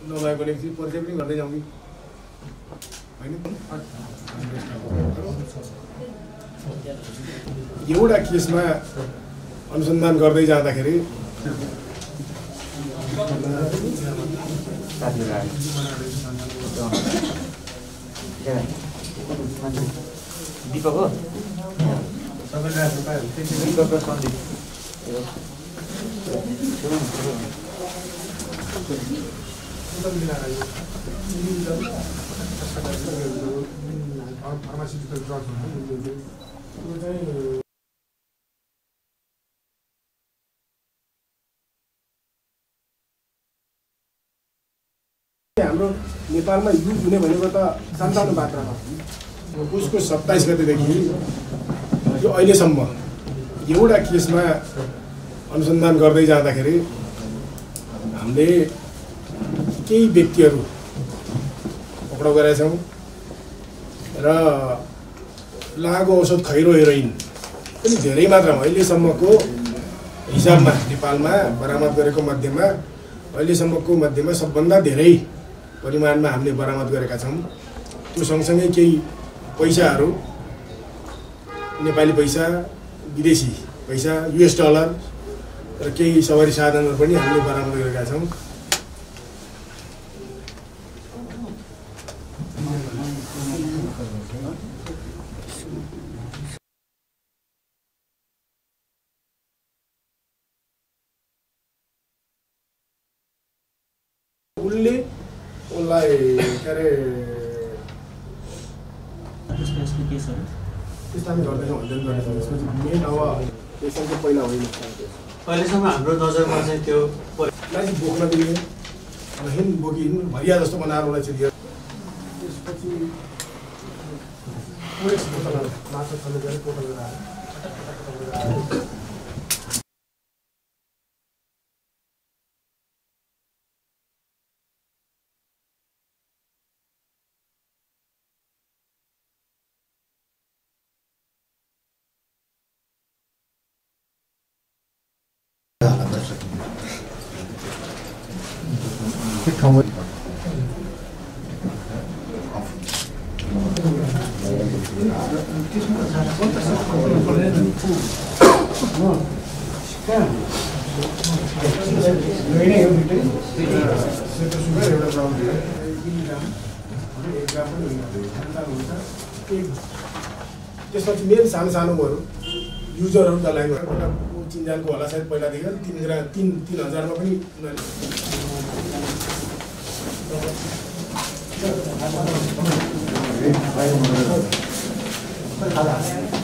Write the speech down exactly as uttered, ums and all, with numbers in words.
नभएकोले परिचय पनि गर्दै जाउँ कि हैन। एउटा केसमा अनुसन्धान गर्दै जाँदाखेरि दीपक हो फार्मास्युटिकल ड्रग्स हाम्रो नेपालमा युज हुने भनेको त सन्ताउन्न मात्रामा उसको सत्ताइस गतेदेखि यो अहिलेसम्म एउटा केसमा अनुसन्धान गर्दै जाँदाखेरि हामीले केही व्यक्तिहरू पक्राउ गरेका छौँ र लागु औषध खैरो हेरोइन पनि धेरै मात्रामा अहिलेसम्मको हिसाबमा नेपालमा बरामद गरेको मध्येमा अहिलेसम्मको मध्येमा सबभन्दा धेरै परिमाणमा हामीले बरामद गरेका छौँ। त्यो सँगसँगै केही पैसाहरू नेपाली पैसा विदेशी पैसा युएस डलर र केही सवारी साधनहरू पनि हामीले बरामद गरेका छौँ। उसले उसलाई के अरे त्यस्ता पनि गर्दैछौँ अध्ययन गर्दैछौँ। मेन अब त्यसमा चाहिँ पहिला होइन अहिलेसम्म हाम्रो नजरमा चाहिँ त्यो मान्छे बोक्न दिने अब हिँड बोकी हिँड भरिया जस्तो बनाएर उसलाई चाहिँ दियो। त्यसपछि बोतलहरू माछा छले गएर बोतल लगाएर त्यसपछि मेन सानो सानोहरू युजरहरू दलाइमा चिन्जानको होला सायद पहिलादेखि तिन ग्राम तिन तिन हजारमा पनि उनीहरूले